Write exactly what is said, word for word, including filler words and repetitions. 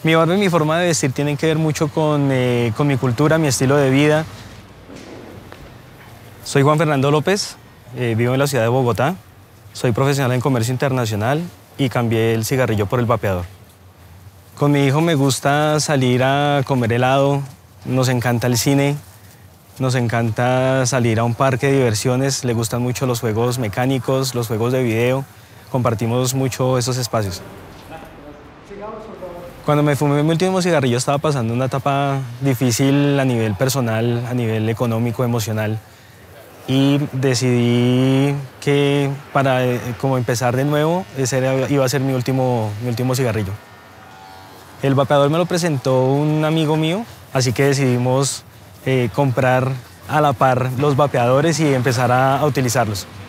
Mi barba y mi forma de vestir tienen que ver mucho con, eh, con mi cultura, mi estilo de vida. Soy Juan Fernando López, eh, vivo en la ciudad de Bogotá, soy profesional en comercio internacional y cambié el cigarrillo por el vapeador. Con mi hijo me gusta salir a comer helado, nos encanta el cine, nos encanta salir a un parque de diversiones, le gustan mucho los juegos mecánicos, los juegos de video, compartimos mucho esos espacios. Cuando me fumé mi último cigarrillo estaba pasando una etapa difícil a nivel personal, a nivel económico, emocional. Y decidí que para eh, como empezar de nuevo, ese era, iba a ser mi último, mi último cigarrillo. El vapeador me lo presentó un amigo mío, así que decidimos eh, comprar a la par los vapeadores y empezar a, a utilizarlos.